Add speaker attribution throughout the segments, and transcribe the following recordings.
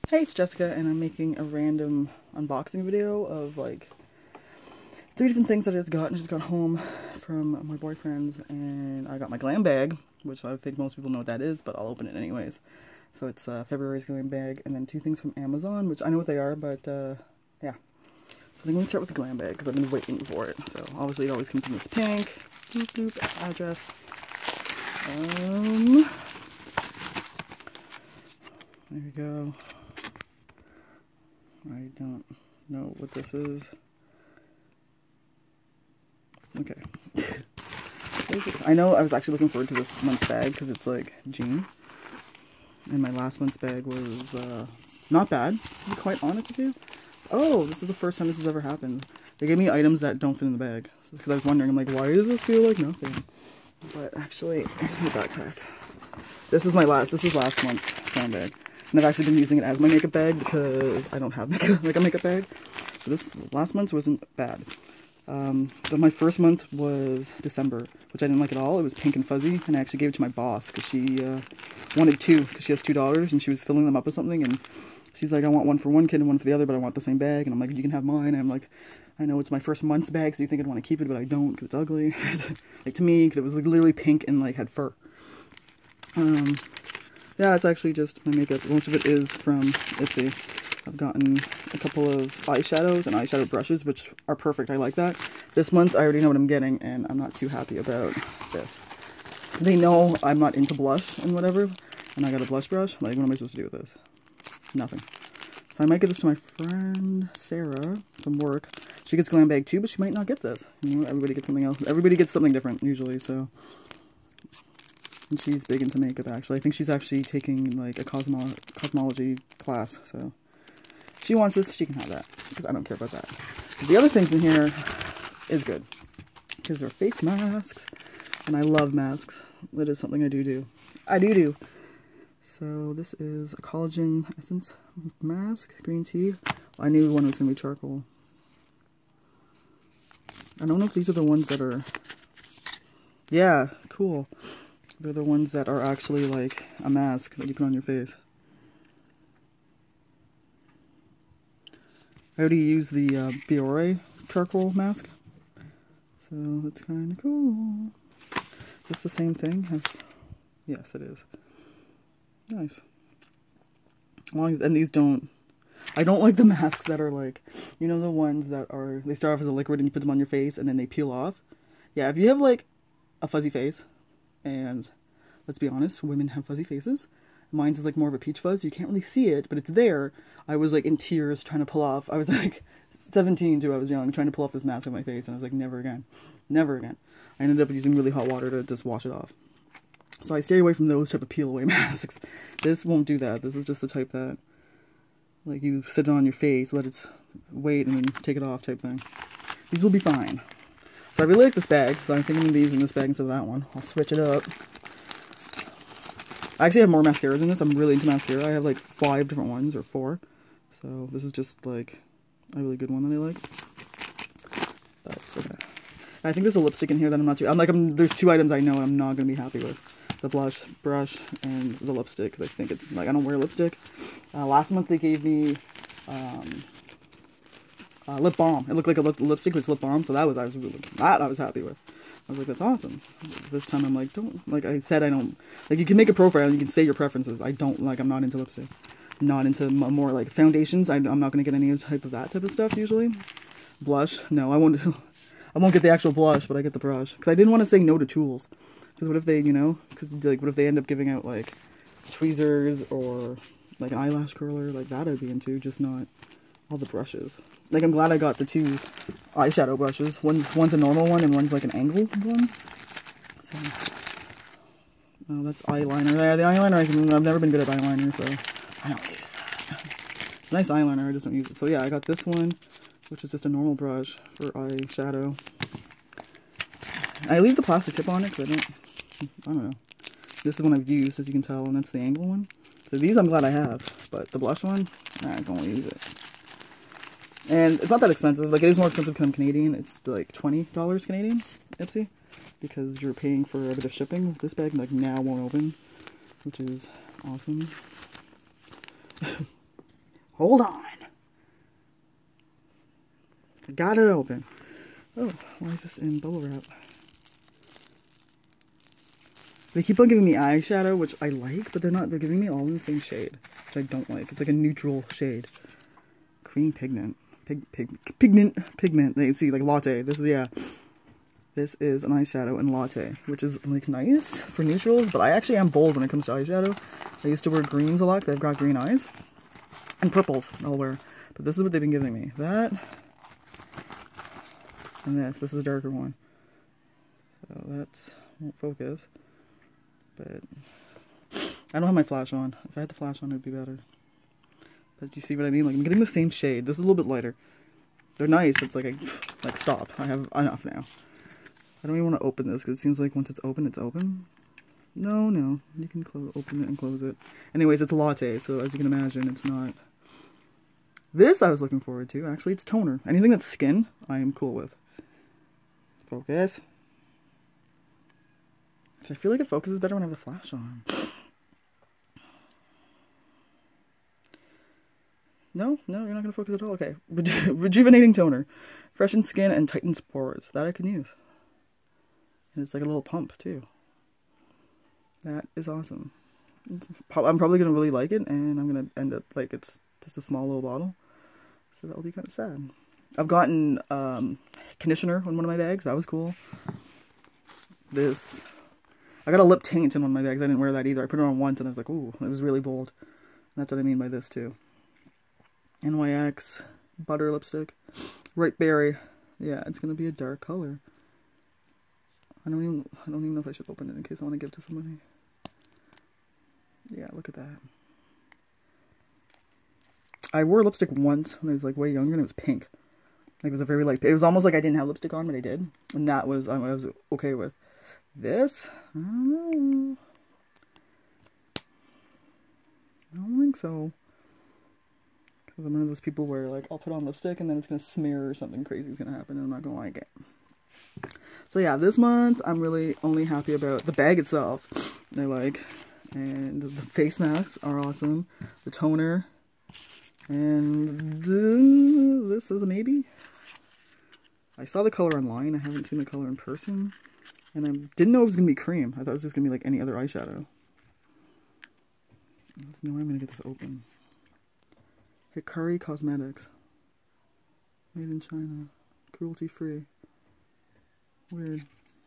Speaker 1: Hey, it's Jessica, and I'm making a random unboxing video of like 3 different things that I just got. I just got home from my boyfriend's, and I got my glam bag, which I think most people know what that is, but I'll open it anyways. So it's February's glam bag, and then 2 things from Amazon, which I know what they are, but yeah. So I think I'm gonna start with the glam bag because I've been waiting for it. So obviously it always comes in this pink boop boop address. There we go. I don't know what this is. Okay. I know I was actually looking forward to this month's bag because it's like June. And my last month's bag was not bad, to be quite honest with you. Oh, this is the first time this has ever happened. They gave me items that don't fit in the bag. Because I was wondering, I'm like, why does this feel like nothing? But actually, here's my backpack. This is last month's glam bag. And I've actually been using it as my makeup bag because I don't have makeup, like a makeup bag. So this last month's wasn't bad. But my first month was December, which I didn't like at all. It was pink and fuzzy, and I actually gave it to my boss because she wanted 2, because she has $2, and she was filling them up with something, and she's like, I want one for one kid and one for the other, but I want the same bag. And I'm like, you can have mine. And I'm like, I know it's my first month's bag, so you think I'd want to keep it, but I don't because it's ugly. Like to me, because it was like literally pink and like had fur. Yeah, it's actually just my makeup. Most of it is from Ipsy. I've gotten a couple of eyeshadows and eyeshadow brushes, which are perfect. I like that. This month, I already know what I'm getting, and I'm not too happy about this. They know I'm not into blush and whatever, and I got a blush brush. Like, what am I supposed to do with this? Nothing. So I might get this to my friend Sarah from work. She gets glam bag too, but she might not get this. You know, everybody gets something else. Everybody gets something different usually, so. And she's big into makeup, actually. I think she's actually taking, like, a cosmology class, so. She wants this, she can have that, because I don't care about that. The other things in here is good, because they're face masks, and I love masks. That is something I do. I do. So this is a collagen essence mask, green tea. I knew one was going to be charcoal. I don't know if these are the ones that are, yeah, cool. They're the ones that are actually like a mask that you put on your face. I already used the Biore charcoal mask, so that's kind of cool. Is this the same thing? Yes, it is. Nice. As long as, and these don't, I don't like the masks that are like, you know, the ones that are, they start off as a liquid and you put them on your face and then they peel off. Yeah, if you have like a fuzzy face, and let's be honest, women have fuzzy faces. Mine's is like more of a peach fuzz. You can't really see it, but it's there. I was like in tears trying to pull off. I was like 17 too. I was young, trying to pull off this mask on my face, and I was like, never again. Never again. I ended up using really hot water to just wash it off. So I stay away from those type of peel away masks. This won't do that. This is just the type that, like, you sit it on your face, let it wait, and then take it off type thing. These will be fine. So I really like this bag, so I'm thinking of these in this bag instead of that one. I'll switch it up. I actually have more mascara than this. I'm really into mascara. I have like 5 different ones, or 4. So this is just like a really good one that I like. But okay. I think there's a lipstick in here that I'm not too, there's 2 items I know I'm not going to be happy with. The blush brush and the lipstick. I think it's like, I don't wear lipstick. Last month they gave me lip balm. It looked like a lipstick with lip balm, so I was happy with. I was like, that's awesome. This time I'm like, like I said, I don't, like, you can make a profile and you can say your preferences. I'm not into lipstick. I'm not into more like foundations. I'm not going to get any type of that type of stuff usually. Blush, no, I won't get the actual blush, but I get the brush. Because I didn't want to say no to tools. Because what if they, you know, like, what if they end up giving out like tweezers or like an eyelash curler, like that I'd be into, just not all the brushes. Like, I'm glad I got the 2 eyeshadow brushes. One's a normal one and one's like an angled one. So, oh, that's eyeliner. Yeah, the eyeliner, I've never been good at eyeliner, so I don't use that. It's a nice eyeliner, I just don't use it. So yeah, I got this one, which is just a normal brush for eyeshadow. I leave the plastic tip on it because I don't know. This is the one I've used, as you can tell, and that's the angle one. So these I'm glad I have, but the blush one, I don't use it. And it's not that expensive. Like, it is more expensive because I'm Canadian. It's like $20 Canadian, Ipsy, because you're paying for a bit of shipping. This bag, like, now won't open, which is awesome. Hold on. I got it open. Oh, why is this in bubble wrap? They keep on giving me eyeshadow, which I like, but they're not. They're giving me all in the same shade, which I don't like. It's like a neutral shade. Cream pigment. Pigment. You see, like latte. This is, yeah. This is an eyeshadow in latte, which is like nice for neutrals, but I actually am bold when it comes to eyeshadow. I used to wear greens a lot because I've got green eyes. And purples I'll wear. But this is what they've been giving me. That. And this. This is a darker one. So that's won't focus. But I don't have my flash on. If I had the flash on, it would be better. But you see what I mean? Like, I'm getting the same shade. This is a little bit lighter. They're nice. It's like, stop. I have enough now. I don't even want to open this because it seems like once it's open, it's open. No. You can open it and close it. Anyways, it's a latte, so as you can imagine, it's not... This I was looking forward to. Actually, it's toner. Anything that's skin, I am cool with. Focus. I feel like it focuses better when I have the flash on. No, you're not going to focus at all. Okay. Rejuvenating toner. Freshens skin and tightens pores. That I can use. And it's like a little pump, too. That is awesome. I'm probably going to really like it, and I'm going to end up, like, it's just a small little bottle. So that'll be kind of sad. I've gotten conditioner in one of my bags. That was cool. This... I got a lip tint in one of my bags. I didn't wear that either. I put it on once and I was like, ooh, it was really bold. And that's what I mean by this too. NYX butter lipstick. Ripe berry. Yeah, it's gonna be a dark color. I don't even know if I should open it in case I want to give to somebody. Yeah, look at that. I wore lipstick once when I was like way younger and it was pink. Like, it was a very light. It was almost like I didn't have lipstick on, but I did. And that was I was okay with. This? I don't know. I don't think so. Because I'm one of those people where, like, I'll put on lipstick and then it's going to smear or something crazy is going to happen and I'm not going to like it. So yeah, this month I'm really only happy about the bag itself. I like. And the face masks are awesome. The toner. And this is a maybe. I saw the color online. I haven't seen the color in person. And I didn't know it was going to be cream. I thought it was just going to be like any other eyeshadow. There's no way I'm going to get this open. Hikari Cosmetics. Made in China. Cruelty free. Weird.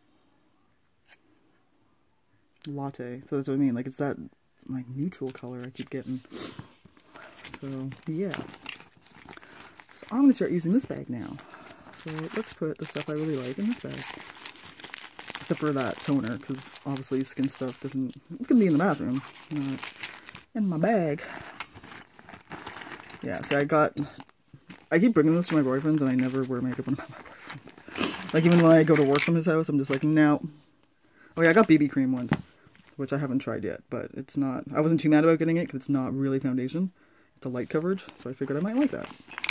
Speaker 1: Latte. So that's what I mean. Like, it's that like neutral color I keep getting. So, yeah. So I'm going to start using this bag now. So let's put the stuff I really like in this bag. Except for that toner, because obviously skin stuff doesn't... It's going to be in the bathroom, not in my bag. Yeah, so I keep bringing this to my boyfriends, and I never wear makeup when I'm at my boyfriend. Like, even when I go to work from his house, I'm just like, no. Oh yeah, I got BB cream once, which I haven't tried yet, but it's not... I wasn't too mad about getting it, because it's not really foundation. It's a light coverage, so I figured I might like that.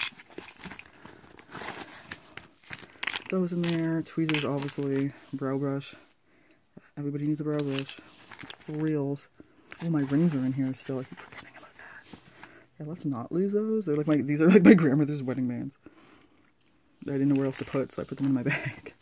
Speaker 1: Those in there. Tweezers, obviously. Brow brush. Everybody needs a brow brush. For reals. Oh, my rings are in here still. I keep forgetting about that. Yeah, let's not lose those. They're like these are like my grandmother's wedding bands. I didn't know where else to put, so I put them in my bag.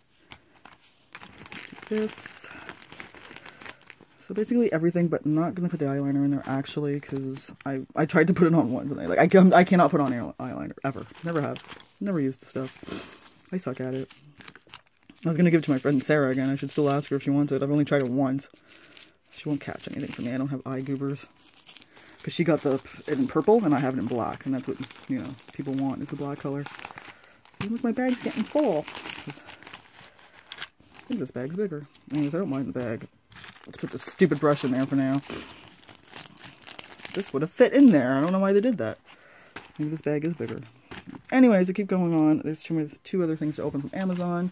Speaker 1: This. So basically everything, but I'm not gonna put the eyeliner in there actually, because I tried to put it on once and I cannot put on eyeliner ever. Never have. Never used the stuff. I suck at it. I was going to give it to my friend Sarah again. I should still ask her if she wants it. I've only tried it once. She won't catch anything from me. I don't have eye goobers. Because she got it in purple and I have it in black. And that's what, you know, people want is the black color. See, look, my bag's getting full. I think this bag's bigger. Anyways, I don't mind the bag. Let's put this stupid brush in there for now. This would have fit in there. I don't know why they did that. Maybe this bag is bigger. Anyways, I keep going on. There's two other things to open from Amazon.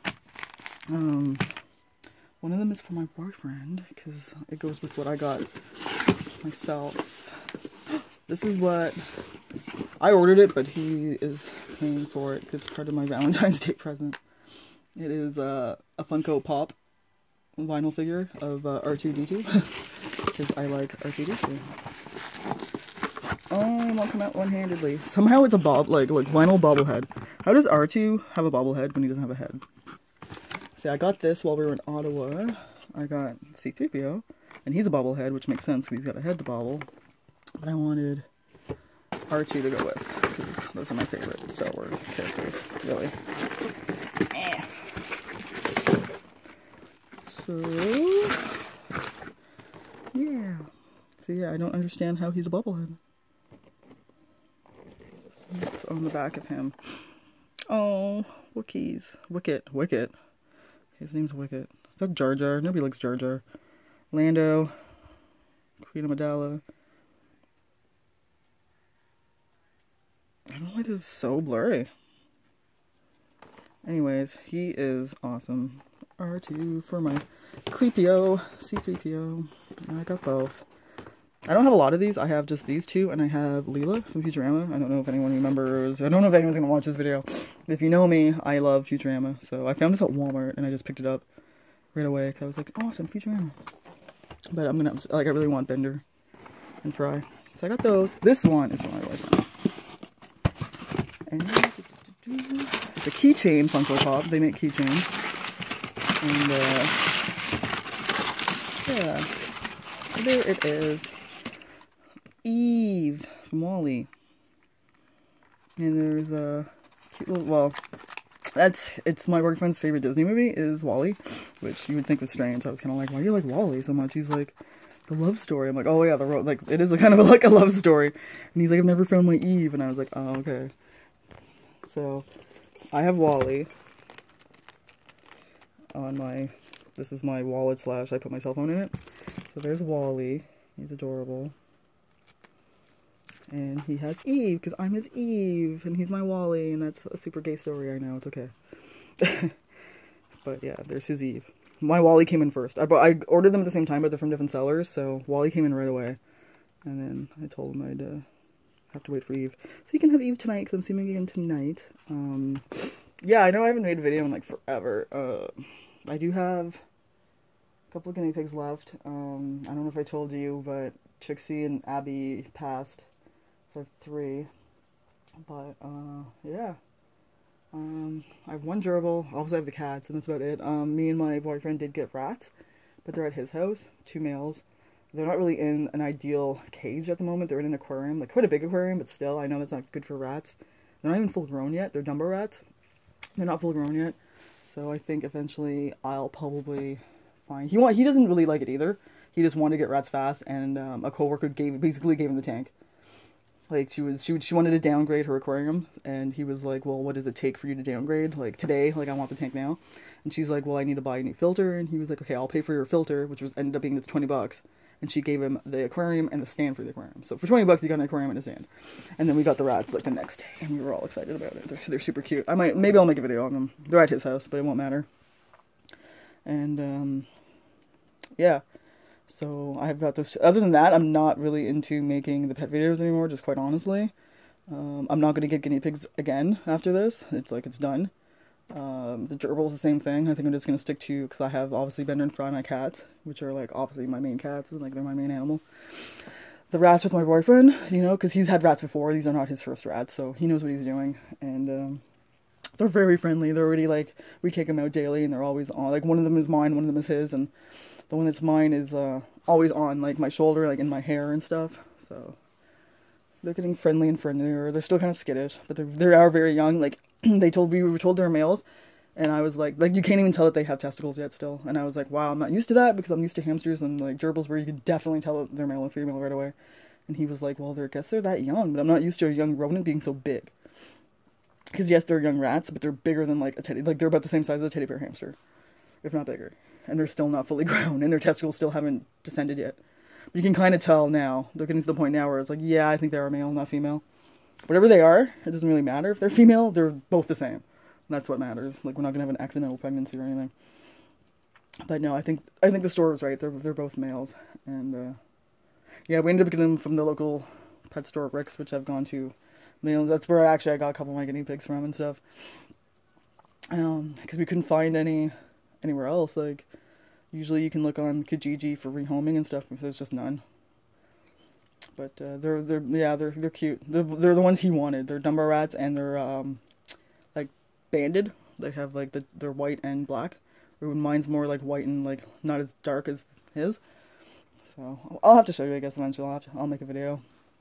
Speaker 1: One of them is for my boyfriend, because it goes with what I got myself. This is what... I ordered it, but he is paying for it. It's part of my Valentine's Day present. It is a Funko Pop vinyl figure of R2-D2, because I like R2-D2. Oh, it won't come out one-handedly. Somehow it's a like vinyl bobblehead. How does R2 have a bobblehead when he doesn't have a head? See, I got this while we were in Ottawa. I got C-3PO, and he's a bobblehead, which makes sense because he's got a head to bobble. But I wanted R2 to go with, because those are my favorite Star Wars characters, really. So, yeah. So yeah, I don't understand how he's a bobblehead. It's on the back of him. Oh, Wookiees. Wicket. His name's Wicket. Is that Jar Jar? Nobody likes Jar Jar. Lando. Queen Amidala. I don't know why this is so blurry. Anyways, he is awesome. R2 for my Creepio, C-3PO. I got both. I don't have a lot of these. I have just these two, and I have Leela from Futurama. I don't know if anyone remembers. I don't know if anyone's going to watch this video. If you know me, I love Futurama. So I found this at Walmart, and I just picked it up right away, because I was like, awesome, Futurama. But I'm going to, like, I really want Bender and Fry. So I got those. This one is from my boyfriend. And it's a keychain Funko Pop. They make keychains. And, yeah. So there it is. Eve from WALL-E. And there's a cute little, well, it's my boyfriend's favorite Disney movie is WALL-E, which you would think was strange. I was kind of like, why do you like WALL-E so much? He's like, the love story. I'm like, oh yeah, like, it is a kind of like a love story. And he's like, I've never found my Eve. And I was like, oh, okay. So, I have WALL-E on my, this is my wallet / I put my cell phone in it. So there's WALL-E. He's adorable. And he has Eve, because I'm his Eve, and he's my WALL-E, and that's a super gay story, I know, it's okay. But yeah, there's his Eve. My WALL-E came in first. I ordered them at the same time, but they're from different sellers, so WALL-E came in right away. And then I told him I'd have to wait for Eve. So you can have Eve tonight, because I'm seeing again tonight. Yeah, I know I haven't made a video in, like, forever. I do have a couple of guinea pigs left. I don't know if I told you, but Trixie and Abby passed. So I have 3, but, yeah, I have 1 gerbil, also I have the cats, and that's about it. Me and my boyfriend did get rats, but they're at his house, 2 males. They're not really in an ideal cage at the moment. They're in an aquarium, like quite a big aquarium, but still, I know that's not good for rats. They're not even full grown yet. They're Dumbo rats. They're not full grown yet, so I think eventually I'll probably find, he doesn't really like it either. He just wanted to get rats fast, and a coworker basically gave him the tank. Like, she wanted to downgrade her aquarium, and he was like, well, what does it take for you to downgrade? Like, today, like, I want the tank now. And she's like, well, I need to buy a new filter, and he was like, okay, I'll pay for your filter, which ended up being $20. And she gave him the aquarium and the stand for the aquarium. So for $20, he got an aquarium and a stand. And then we got the rats, like, the next day, and we were all excited about it. They're super cute. Maybe I'll make a video on them. They're at his house, but it won't matter. And, yeah. So I've got this. Other than that, I'm not really into making the pet videos anymore, just quite honestly. I'm not going to get guinea pigs again after this. It's like, it's done. The gerbil's the same thing. I think I'm just going to stick to, because I have obviously Bender and Fry, my cats, which are like obviously my main cats, like they're my main animal. The rats with my boyfriend, you know, because he's had rats before. These are not his first rats, so he knows what he's doing. And they're very friendly. They're already like, we take them out daily, and they're always on. Like, one of them is mine, one of them is his, and the one that's mine is always on, like, my shoulder, like, in my hair and stuff. So they're getting friendly and friendlier. They're still kind of skittish, but they are very young. Like, we were told they're males, and I was like, you can't even tell that they have testicles yet still. And I was like, wow, I'm not used to that, because I'm used to hamsters and, like, gerbils where you could definitely tell that they're male and female right away. And he was like, well, I guess they're that young, but I'm not used to a young rodent being so big. Because, yes, they're young rats, but they're bigger than, like, a teddy, like, they're about the same size as a teddy bear hamster, if not bigger. And they're still not fully grown, and their testicles still haven't descended yet. But you can kind of tell now. They're getting to the point now where it's like, yeah, I think they are male, not female. Whatever they are, it doesn't really matter. If they're female, they're both the same. That's what matters. Like, we're not gonna have an accidental pregnancy or anything. But no, I think the store was right. They're both males, and yeah, we ended up getting them from the local pet store, Rick's, which I've gone to. That's where I got a couple of my guinea pigs from and stuff. Because we couldn't find anywhere else. Like, usually you can look on Kijiji for rehoming and stuff, if there's just none. But they're cute. They're the ones he wanted. They're Dunbar rats, and they're like banded. They have like they're white and black. Mine's more like white and like not as dark as his. So I'll have to show you, I guess, eventually. I'll make a video.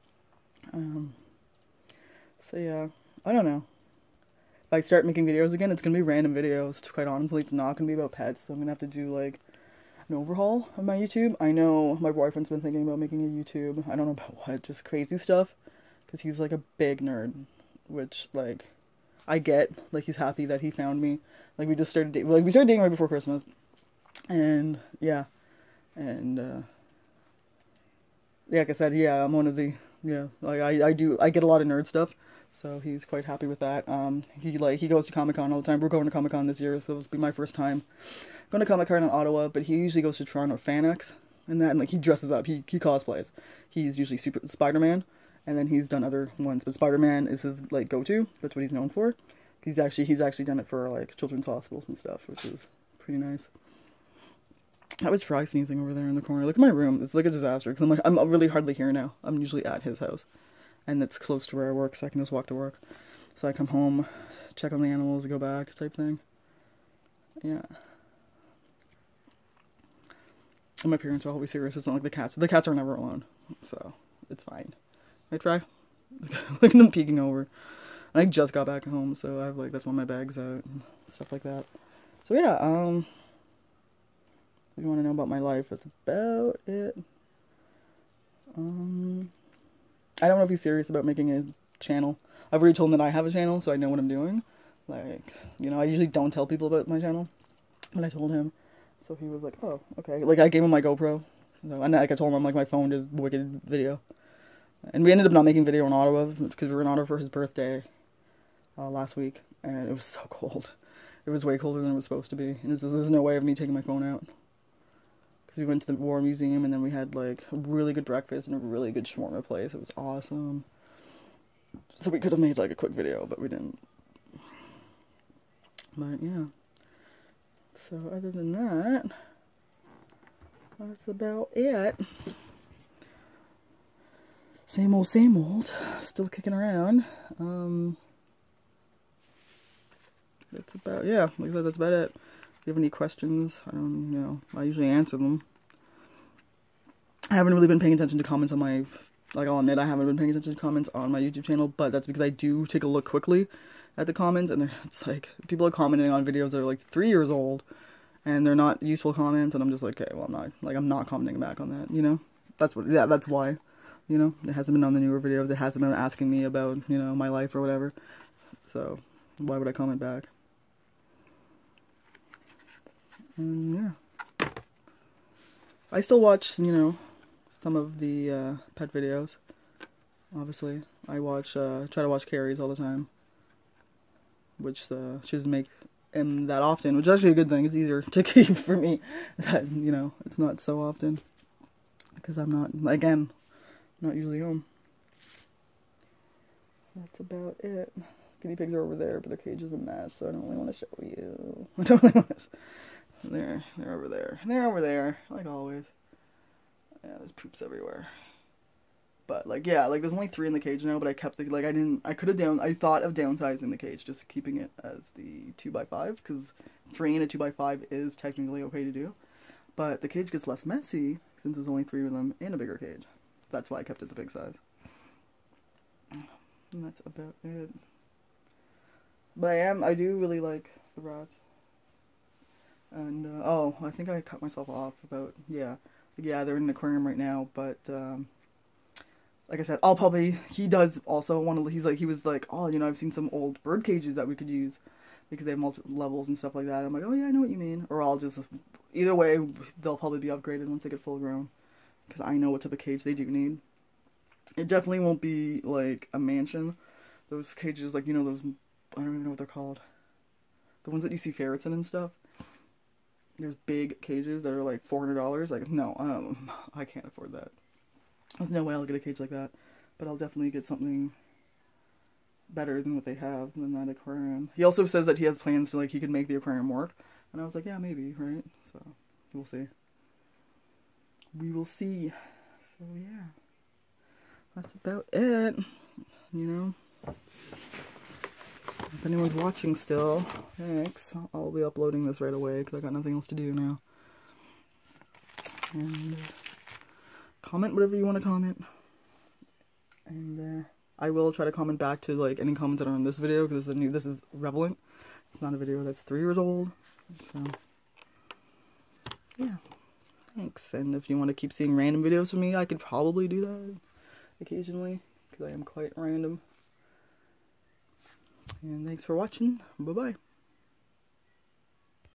Speaker 1: So yeah, I don't know. If I start making videos again, it's gonna be random videos. Quite honestly, it's not gonna be about pets. So I'm gonna have to do like an overhaul of my YouTube. I know my boyfriend's been thinking about making a YouTube. I don't know about what, just crazy stuff. Because he's like a big nerd, which like I get. Like he's happy that he found me. Like we just started dating. Like we started dating right before Christmas, and yeah, and like I said, yeah, I'm one of the like I get a lot of nerd stuff. So he's quite happy with that. He goes to Comic-Con all the time. We're going to Comic-Con this year, so it'll be my first time going to Comic-Con in Ottawa, but he usually goes to Toronto FanX and that, and like he dresses up, he cosplays. He's usually super Spider-Man, and then he's done other ones, but Spider-Man is his like go-to. That's what he's known for. He's actually done it for like children's hospitals and stuff, which is pretty nice. That was Fry sneezing over there in the corner. Look at my room. It's like a disaster, because I'm really hardly here now. I'm usually at his house. And it's close to where I work, so I can just walk to work. So I come home, check on the animals, go back, type thing. Yeah. And my parents are always here, so it's not like the cats. The cats are never alone, so it's fine. Right, Fry? Look at them peeking over. And I just got back home, so I have like, that's why my bag's out and stuff like that. So yeah, if you want to know about my life, that's about it. I don't know if he's serious about making a channel. I've already told him that I have a channel, so I know what I'm doing. Like, you know, I usually don't tell people about my channel, but I told him. So he was like, oh, okay. Like, I gave him my GoPro. So, and like I told him, I'm like, my phone is wicked video. And we ended up not making video in Ottawa, because we were in Ottawa for his birthday last week. And it was so cold. It was way colder than it was supposed to be. And there's no way of me taking my phone out. Because we went to the War Museum, and then we had, like, a really good breakfast and a really good shawarma place. It was awesome. So we could have made, like, a quick video, but we didn't. But, yeah. So, other than that, that's about it. Same old, still kicking around. That's about, yeah, like I said, that's about it. If you have any questions, I usually answer them. I haven't really been paying attention to comments on my, like I'll admit I haven't been paying attention to comments on my YouTube channel, but that's because I do take a look quickly at the comments, and it's like, people are commenting on videos that are like 3 years old, and they're not useful comments, and I'm just like, okay, well I'm not commenting back on that, you know? That's why, you know? It hasn't been on the newer videos, it hasn't been asking me about, you know, my life or whatever, so why would I comment back? And yeah. I still watch, you know, some of the pet videos. Obviously. I watch, try to watch Carrie's all the time. Which she doesn't make them that often, which is actually a good thing. It's easier to keep for me that, you know, it's not so often. Because I'm not, again, not usually home. That's about it. Guinea pigs are over there, but their cage is a mess, so I don't really want to show you. I don't really want to. They're over there. They're over there, like always. Yeah, there's poops everywhere. But, like, yeah, like, there's only 3 in the cage now, but I kept the, like, I thought of downsizing the cage, just keeping it as the 2x5, because 3 in a 2x5 is technically okay to do. But the cage gets less messy, since there's only 3 of them in a bigger cage. That's why I kept it the big size. And that's about it. But I do really like the rats. And, oh, I think I cut myself off about, yeah, they're in an aquarium right now, but, like I said, I'll probably, he does also want to, he was like, oh, you know, I've seen some old bird cages that we could use, because they have multiple levels and stuff like that. I'm like, oh yeah, I know what you mean, or I'll just, either way, they'll probably be upgraded once they get full grown, because I know what type of cage they do need. It definitely won't be, like, a mansion. Those cages, like, you know, those, I don't even know what they're called, the ones that you see ferrets in and stuff. There's big cages that are like $400. Like, no, I can't afford that. There's no way I'll get a cage like that. But I'll definitely get something better than what they have than that aquarium. He also says that he has plans to, like, he could make the aquarium work. And I was like, yeah, maybe, right? So, we'll see. We will see. So, yeah. that's about it, you know. If anyone's watching still, thanks. I'll be uploading this right away because I got nothing else to do now. And comment whatever you want to comment. And I will try to comment back to like any comments that are in this video because this is relevant. It's not a video that's 3 years old. So yeah, thanks. And if you want to keep seeing random videos from me, I could probably do that occasionally because I am quite random. And thanks for watching. Bye bye.